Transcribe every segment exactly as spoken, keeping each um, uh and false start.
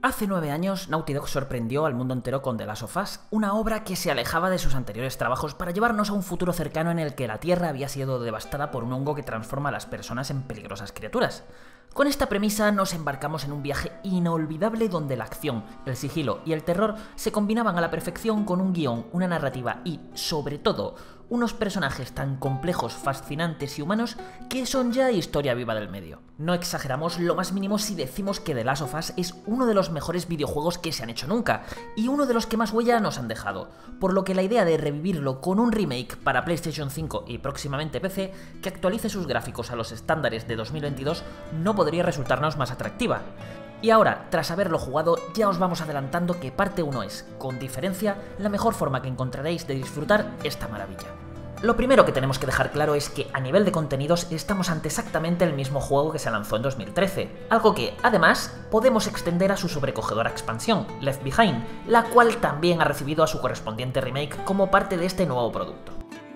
Hace nueve años, Naughty Dog sorprendió al mundo entero con The Last of Us, una obra que se alejaba de sus anteriores trabajos para llevarnos a un futuro cercano en el que la Tierra había sido devastada por un hongo que transforma a las personas en peligrosas criaturas. Con esta premisa nos embarcamos en un viaje inolvidable donde la acción, el sigilo y el terror se combinaban a la perfección con un guión, una narrativa y, sobre todo, unos personajes tan complejos, fascinantes y humanos que son ya historia viva del medio. No exageramos lo más mínimo si decimos que The Last of Us es uno de los mejores videojuegos que se han hecho nunca y uno de los que más huella nos han dejado, por lo que la idea de revivirlo con un remake para PlayStation cinco y próximamente P C que actualice sus gráficos a los estándares de dos mil veintidós no podría resultarnos más atractiva. Y ahora, tras haberlo jugado, ya os vamos adelantando que parte uno es, con diferencia, la mejor forma que encontraréis de disfrutar esta maravilla. Lo primero que tenemos que dejar claro es que a nivel de contenidos estamos ante exactamente el mismo juego que se lanzó en dos mil trece, algo que, además, podemos extender a su sobrecogedora expansión, Left Behind, la cual también ha recibido a su correspondiente remake como parte de este nuevo producto.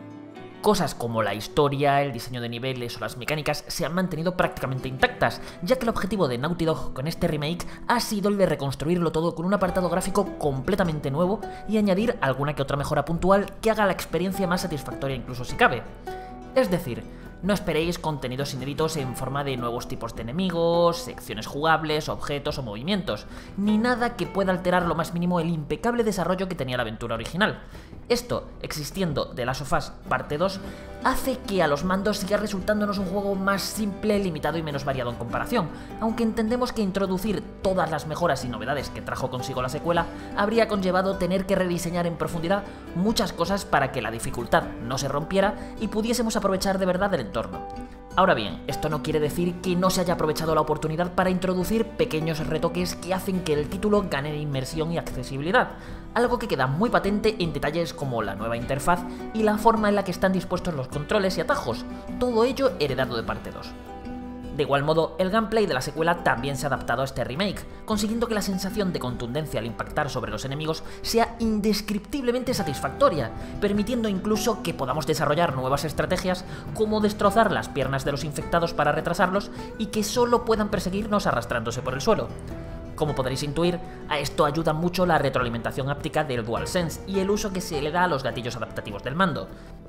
Cosas como la historia, el diseño de niveles o las mecánicas se han mantenido prácticamente intactas, ya que el objetivo de Naughty Dog con este remake ha sido el de reconstruirlo todo con un apartado gráfico completamente nuevo y añadir alguna que otra mejora puntual que haga la experiencia más satisfactoria incluso si cabe. Es decir, no esperéis contenidos inéditos en forma de nuevos tipos de enemigos, secciones jugables, objetos o movimientos, ni nada que pueda alterar lo más mínimo el impecable desarrollo que tenía la aventura original. Esto, existiendo The Last of Us parte dos, hace que a los mandos siga resultándonos un juego más simple, limitado y menos variado en comparación, aunque entendemos que introducir todas las mejoras y novedades que trajo consigo la secuela habría conllevado tener que rediseñar en profundidad muchas cosas para que la dificultad no se rompiera y pudiésemos aprovechar de verdad el entorno. Ahora bien, esto no quiere decir que no se haya aprovechado la oportunidad para introducir pequeños retoques que hacen que el título gane en inmersión y accesibilidad, algo que queda muy patente en detalles como la nueva interfaz y la forma en la que están dispuestos los controles y atajos, todo ello heredado de parte dos. De igual modo, el gameplay de la secuela también se ha adaptado a este remake, consiguiendo que la sensación de contundencia al impactar sobre los enemigos sea indescriptiblemente satisfactoria, permitiendo incluso que podamos desarrollar nuevas estrategias como destrozar las piernas de los infectados para retrasarlos y que solo puedan perseguirnos arrastrándose por el suelo. Como podréis intuir, a esto ayuda mucho la retroalimentación áptica del DualSense y el uso que se le da a los gatillos adaptativos del mando.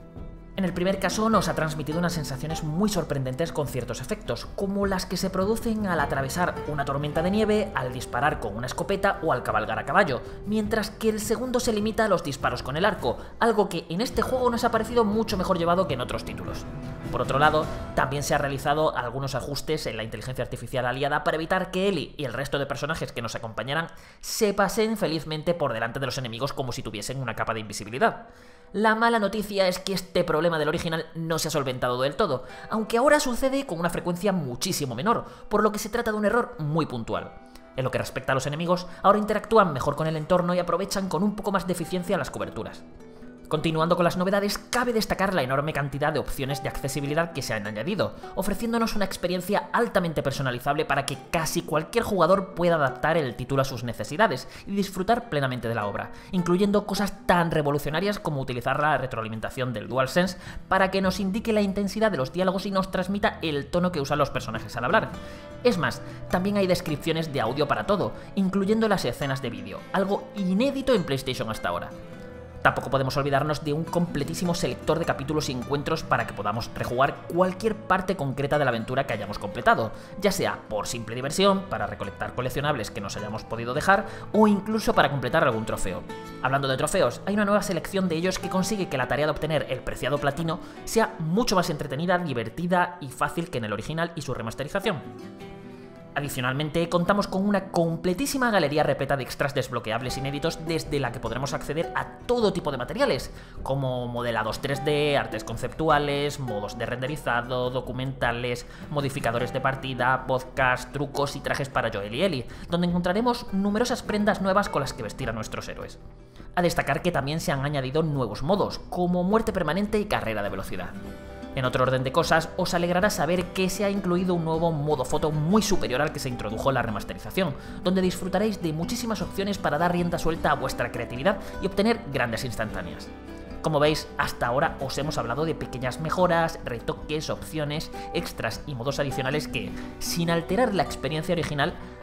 En el primer caso nos ha transmitido unas sensaciones muy sorprendentes con ciertos efectos, como las que se producen al atravesar una tormenta de nieve, al disparar con una escopeta o al cabalgar a caballo, mientras que el segundo se limita a los disparos con el arco, algo que en este juego nos ha parecido mucho mejor llevado que en otros títulos. Por otro lado, también se han realizado algunos ajustes en la inteligencia artificial aliada para evitar que Ellie y el resto de personajes que nos acompañaran se pasen felizmente por delante de los enemigos como si tuviesen una capa de invisibilidad. La mala noticia es que este problema del original no se ha solventado del todo, aunque ahora sucede con una frecuencia muchísimo menor, por lo que se trata de un error muy puntual. En lo que respecta a los enemigos, ahora interactúan mejor con el entorno y aprovechan con un poco más de eficiencia las coberturas. Continuando con las novedades, cabe destacar la enorme cantidad de opciones de accesibilidad que se han añadido, ofreciéndonos una experiencia altamente personalizable para que casi cualquier jugador pueda adaptar el título a sus necesidades y disfrutar plenamente de la obra, incluyendo cosas tan revolucionarias como utilizar la retroalimentación del DualSense para que nos indique la intensidad de los diálogos y nos transmita el tono que usan los personajes al hablar. Es más, también hay descripciones de audio para todo, incluyendo las escenas de vídeo, algo inédito en PlayStation hasta ahora. Tampoco podemos olvidarnos de un completísimo selector de capítulos y encuentros para que podamos rejugar cualquier parte concreta de la aventura que hayamos completado, ya sea por simple diversión, para recolectar coleccionables que nos hayamos podido dejar, o incluso para completar algún trofeo. Hablando de trofeos, hay una nueva selección de ellos que consigue que la tarea de obtener el preciado platino sea mucho más entretenida, divertida y fácil que en el original y su remasterización. Adicionalmente, contamos con una completísima galería repleta de extras desbloqueables inéditos desde la que podremos acceder a todo tipo de materiales, como modelados tres D, artes conceptuales, modos de renderizado, documentales, modificadores de partida, podcasts, trucos y trajes para Joel y Ellie, donde encontraremos numerosas prendas nuevas con las que vestir a nuestros héroes. A destacar que también se han añadido nuevos modos, como muerte permanente y carrera de velocidad. En otro orden de cosas, os alegrará saber que se ha incluido un nuevo modo foto muy superior al que se introdujo en la remasterización, donde disfrutaréis de muchísimas opciones para dar rienda suelta a vuestra creatividad y obtener grandes instantáneas. Como veis, hasta ahora os hemos hablado de pequeñas mejoras, retoques, opciones, extras y modos adicionales que, sin alterar la experiencia original,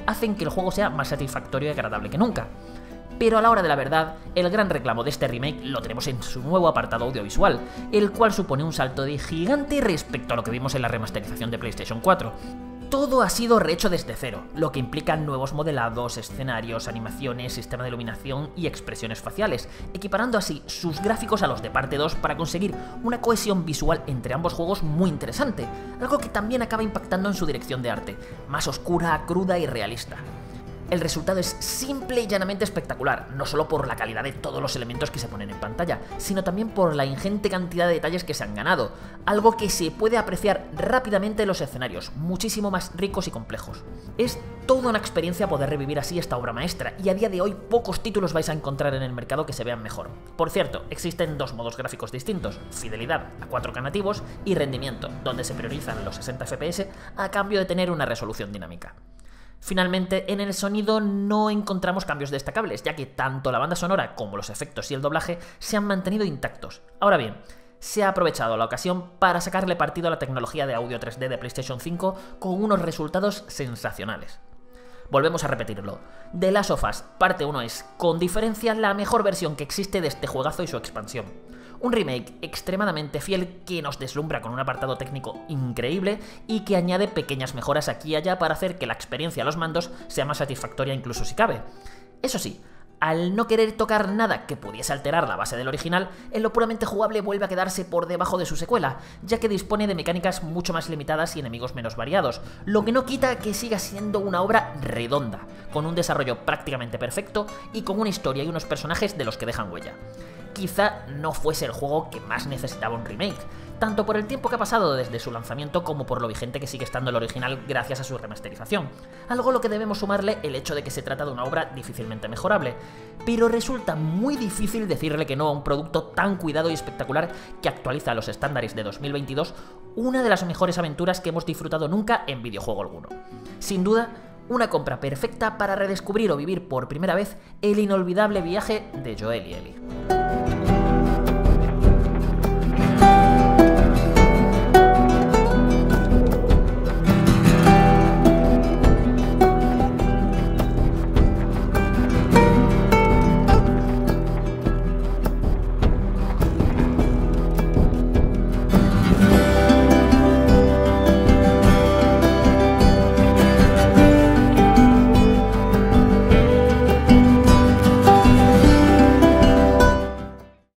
hacen que el juego sea más satisfactorio y agradable que nunca. Pero a la hora de la verdad, el gran reclamo de este remake lo tenemos en su nuevo apartado audiovisual, el cual supone un salto de gigante respecto a lo que vimos en la remasterización de PlayStation cuatro. Todo ha sido rehecho desde cero, lo que implica nuevos modelados, escenarios, animaciones, sistema de iluminación y expresiones faciales, equiparando así sus gráficos a los de parte dos para conseguir una cohesión visual entre ambos juegos muy interesante, algo que también acaba impactando en su dirección de arte, más oscura, cruda y realista. El resultado es simple y llanamente espectacular, no solo por la calidad de todos los elementos que se ponen en pantalla, sino también por la ingente cantidad de detalles que se han ganado, algo que se puede apreciar rápidamente en los escenarios, muchísimo más ricos y complejos. Es toda una experiencia poder revivir así esta obra maestra, y a día de hoy pocos títulos vais a encontrar en el mercado que se vean mejor. Por cierto, existen dos modos gráficos distintos, fidelidad a cuatro K nativos y rendimiento, donde se priorizan los sesenta F P S a cambio de tener una resolución dinámica. Finalmente, en el sonido no encontramos cambios destacables, ya que tanto la banda sonora como los efectos y el doblaje se han mantenido intactos. Ahora bien, se ha aprovechado la ocasión para sacarle partido a la tecnología de audio tres D de PlayStation cinco con unos resultados sensacionales. Volvemos a repetirlo, The Last of Us Parte uno es, con diferencia, la mejor versión que existe de este juegazo y su expansión. Un remake extremadamente fiel que nos deslumbra con un apartado técnico increíble y que añade pequeñas mejoras aquí y allá para hacer que la experiencia a los mandos sea más satisfactoria incluso si cabe. Eso sí, al no querer tocar nada que pudiese alterar la base del original, en lo puramente jugable vuelve a quedarse por debajo de su secuela, ya que dispone de mecánicas mucho más limitadas y enemigos menos variados, lo que no quita que siga siendo una obra redonda, con un desarrollo prácticamente perfecto y con una historia y unos personajes de los que dejan huella. Quizá no fuese el juego que más necesitaba un remake, tanto por el tiempo que ha pasado desde su lanzamiento como por lo vigente que sigue estando el original gracias a su remasterización, algo a lo que debemos sumarle el hecho de que se trata de una obra difícilmente mejorable, pero resulta muy difícil decirle que no a un producto tan cuidado y espectacular que actualiza a los estándares de dos mil veintidós una de las mejores aventuras que hemos disfrutado nunca en videojuego alguno. Sin duda, una compra perfecta para redescubrir o vivir por primera vez el inolvidable viaje de Joel y Ellie.